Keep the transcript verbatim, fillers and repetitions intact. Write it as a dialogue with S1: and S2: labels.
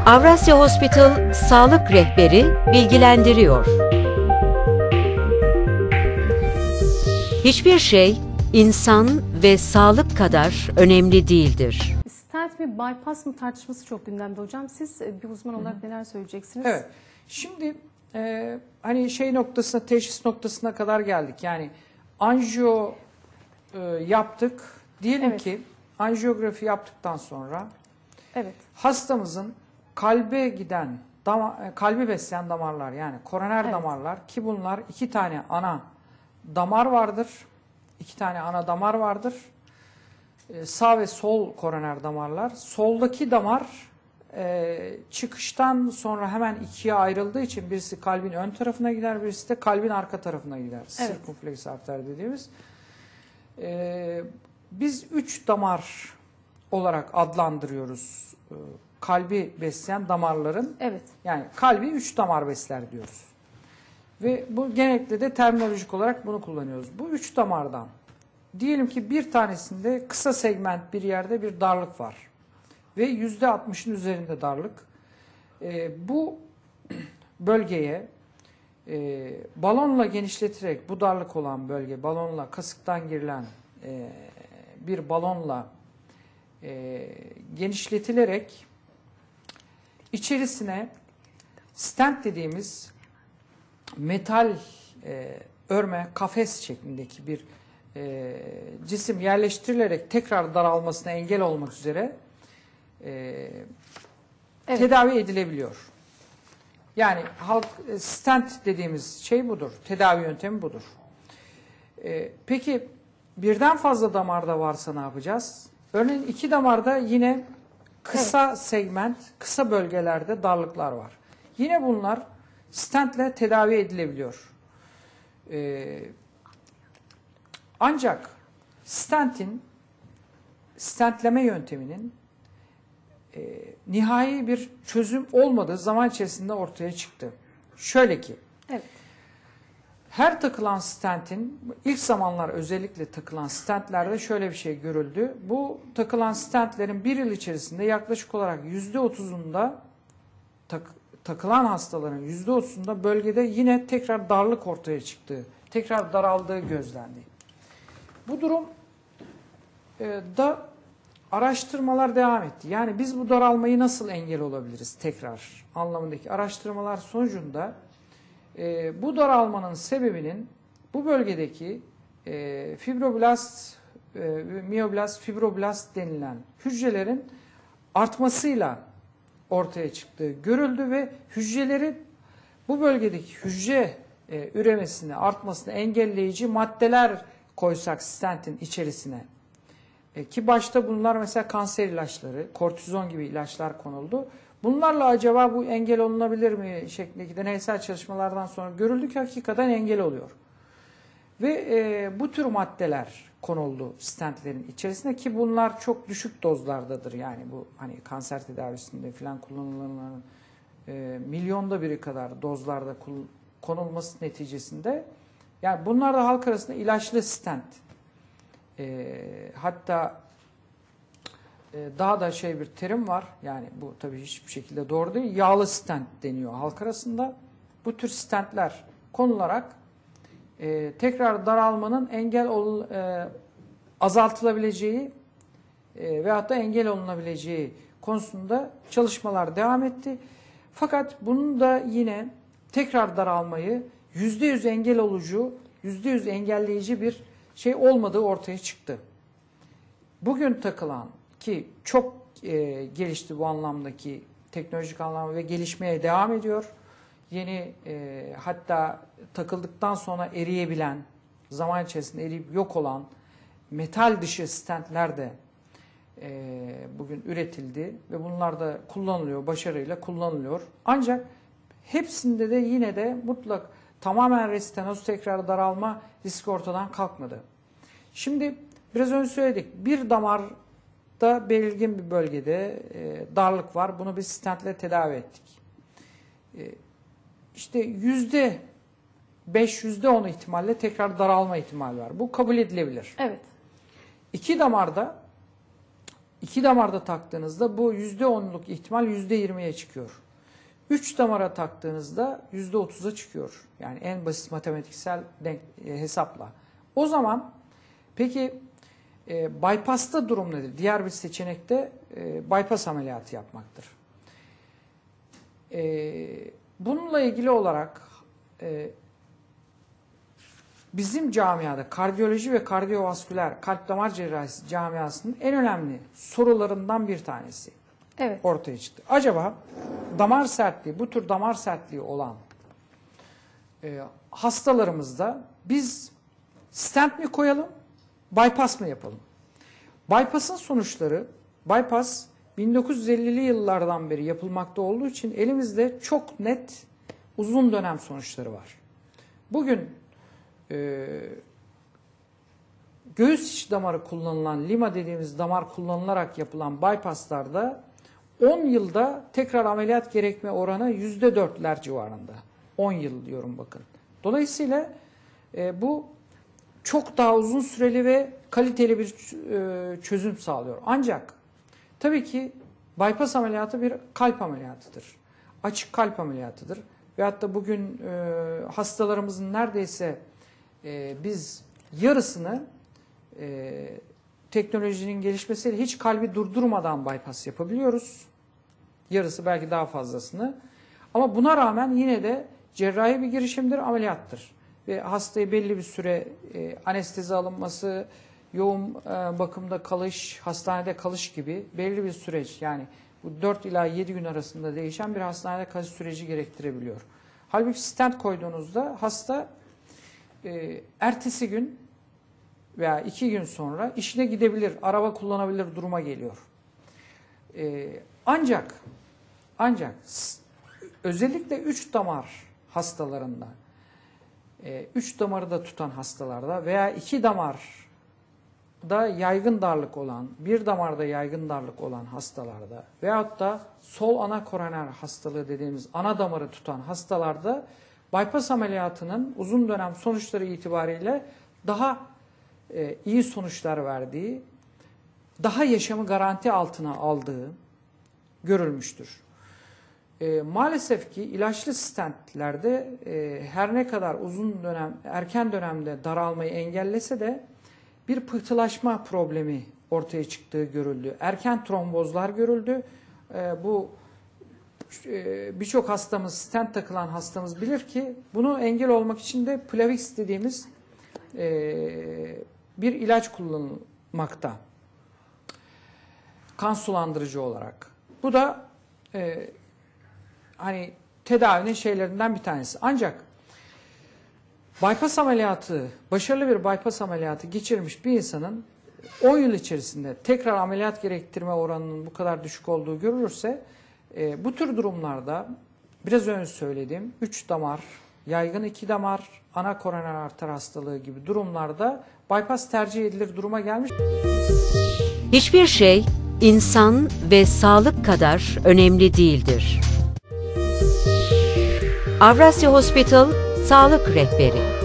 S1: Avrasya Hospital Sağlık Rehberi bilgilendiriyor. Hiçbir şey insan ve sağlık kadar önemli değildir.
S2: Stent mi, bypass mı tartışması çok gündemde hocam. Siz bir uzman olarak neler söyleyeceksiniz?
S3: Evet. Şimdi e, hani şey noktasına, teşhis noktasına kadar geldik. Yani anjiyo e, yaptık. Diyelim
S2: Evet.
S3: ki anjiyografi yaptıktan sonra
S2: Evet.
S3: hastamızın kalbe giden, dama, kalbi besleyen damarlar, yani koroner
S2: Evet.
S3: damarlar, ki bunlar iki tane ana damar vardır. İki tane ana damar vardır. Ee, sağ ve sol koroner damarlar. Soldaki damar e, çıkıştan sonra hemen ikiye ayrıldığı için birisi kalbin ön tarafına gider, birisi de kalbin arka tarafına gider.
S2: Evet.
S3: Sirkumfleks arter dediğimiz. Ee, biz üç damar olarak adlandırıyoruz e, kalbi besleyen damarların.
S2: Evet.
S3: Yani kalbi üç damar besler diyoruz. Ve bu genellikle de terminolojik olarak bunu kullanıyoruz. Bu üç damardan diyelim ki bir tanesinde kısa segment bir yerde bir darlık var. Ve yüzde altmışın üzerinde darlık. Ee, bu bölgeye e, balonla genişleterek, bu darlık olan bölge balonla, kasıktan girilen e, bir balonla e, genişletilerek içerisine stent dediğimiz metal e, örme, kafes şeklindeki bir e, cisim yerleştirilerek tekrar daralmasına engel olmak üzere e,
S2: Evet.
S3: tedavi edilebiliyor. Yani halk stent dediğimiz şey budur. Tedavi yöntemi budur. E, peki birden fazla damarda varsa ne yapacağız? Örneğin iki damarda yine kısa evet. segment, kısa bölgelerde darlıklar var. Yine bunlar stentle tedavi edilebiliyor. Ee, ancak stentin, stentleme yönteminin e, nihai bir çözüm olmadığı zaman içerisinde ortaya çıktı. Şöyle ki,
S2: Evet.
S3: her takılan stentin, ilk zamanlar özellikle takılan stentlerde şöyle bir şey görüldü. Bu takılan stentlerin bir yıl içerisinde yaklaşık olarak yüzde otuzunda tak, takılan hastaların yüzde otuzunda bölgede yine tekrar darlık ortaya çıktığı, tekrar daraldığı gözlendi. Bu durum e, da araştırmalar devam etti. Yani biz bu daralmayı nasıl engel olabiliriz tekrar anlamındaki araştırmalar sonucunda e, bu daralmanın sebebinin bu bölgedeki e, fibroblast, e, miyoblast, fibroblast denilen hücrelerin artmasıyla ortaya çıktığı görüldü ve hücrelerin bu bölgedeki hücre e, üremesini, artmasını engelleyici maddeler koysak stentin içerisine, e, ki başta bunlar mesela kanser ilaçları, kortizon gibi ilaçlar konuldu. Bunlarla acaba bu engel olunabilir mi şeklindeki deneysel çalışmalardan sonra görüldü ki hakikaten engel oluyor. Ve e, bu tür maddeler konuldu stentlerin içerisine, ki bunlar çok düşük dozlardadır. Yani bu hani kanser tedavisinde falan kullanılan e, milyonda biri kadar dozlarda konulması neticesinde, yani bunlar da halk arasında ilaçlı stent. E, hatta e, daha da şey bir terim var. Yani bu tabii hiçbir şekilde doğru değil. Yağlı stent deniyor halk arasında. Bu tür stentler konularak e, tekrar daralmanın engel ol, e, azaltılabileceği e, veyahut da engel olunabileceği konusunda çalışmalar devam etti. Fakat bunun da yine tekrar daralmayı yüzde yüz engel olucu, yüzde yüz engelleyici bir şey olmadığı ortaya çıktı. Bugün takılan, ki çok e, gelişti bu anlamdaki teknolojik anlamda ve gelişmeye devam ediyor. Yeni e, hatta takıldıktan sonra eriyebilen, zaman içerisinde eriyip yok olan metal dışı stentler de e, bugün üretildi ve bunlar da kullanılıyor, başarıyla kullanılıyor. Ancak hepsinde de yine de mutlak tamamen restenoz, tekrar daralma riski ortadan kalkmadı. Şimdi biraz önce söyledik, bir damarda belirgin bir bölgede e, darlık var. Bunu biz stentle tedavi ettik. E, işte yüzde beş, yüzde on ihtimalle tekrar daralma ihtimali var. Bu kabul edilebilir.
S2: Evet.
S3: İki damarda iki damarda taktığınızda bu yüzde onluk ihtimal yüzde yirmiye çıkıyor. üç damara taktığınızda yüzde otuza çıkıyor. Yani en basit matematiksel denk, e, hesapla. O zaman peki e, bypass'ta durum nedir? Diğer bir seçenekte e, bypass ameliyatı yapmaktır. E, bununla ilgili olarak e, bizim camiada kardiyoloji ve kardiyovasküler kalp damar cerrahisi camiasının en önemli sorularından bir tanesi
S2: Evet.
S3: ortaya çıktı. Acaba damar sertliği, bu tür damar sertliği olan e, hastalarımızda biz stent mi koyalım, bypass mı yapalım? Bypass'ın sonuçları, bypass bin dokuz yüz ellili yıllardan beri yapılmakta olduğu için elimizde çok net uzun dönem sonuçları var. Bugün e, göğüs içi damarı kullanılan, lima dediğimiz damar kullanılarak yapılan bypasslarda on yılda tekrar ameliyat gerekme oranı yüzde dörtler civarında. on yıl diyorum bakın. Dolayısıyla e, bu çok daha uzun süreli ve kaliteli bir e, çözüm sağlıyor. Ancak tabii ki bypass ameliyatı bir kalp ameliyatıdır. Açık kalp ameliyatıdır. Ve hatta bugün e, hastalarımızın neredeyse e, biz yarısını e, teknolojinin gelişmesiyle hiç kalbi durdurmadan bypass yapabiliyoruz. Yarısı belki daha fazlasını. Ama buna rağmen yine de cerrahi bir girişimdir, ameliyattır. Ve hastayı belli bir süre e, anestezi alınması, yoğun e, bakımda kalış, hastanede kalış gibi belli bir süreç, yani bu dört ila yedi gün arasında değişen bir hastanede kalış süreci gerektirebiliyor. Halbuki stent koyduğunuzda hasta e, ertesi gün veya iki gün sonra işine gidebilir, araba kullanabilir duruma geliyor. E, ancak ancak özellikle üç damar hastalarında, üç damarı da tutan hastalarda veya iki damarda yaygın darlık olan, bir damarda yaygın darlık olan hastalarda veyahut da sol ana koroner hastalığı dediğimiz ana damarı tutan hastalarda bypass ameliyatının uzun dönem sonuçları itibariyle daha e, iyi sonuçlar verdiği, daha yaşamı garanti altına aldığı görülmüştür. E, maalesef ki ilaçlı stentlerde e, her ne kadar uzun dönem, erken dönemde daralmayı engellese de bir pıhtılaşma problemi ortaya çıktığı görüldü. Erken trombozlar görüldü. E, bu e, birçok hastamız, stent takılan hastamız bilir ki bunu engel olmak için de Plavix dediğimiz e, bir ilaç kullanılmakta. Kan sulandırıcı olarak. Bu da e, hani tedavinin şeylerinden bir tanesi. Ancak bypass ameliyatı, başarılı bir bypass ameliyatı geçirmiş bir insanın on yıl içerisinde tekrar ameliyat gerektirme oranının bu kadar düşük olduğu görülürse e, bu tür durumlarda biraz önce söylediğim üç damar, yaygın iki damar, ana koroner arter hastalığı gibi durumlarda bypass tercih edilir duruma gelmiş.
S1: Hiçbir şey insan ve sağlık kadar önemli değildir. Avrasya Hospital Sağlık Rehberi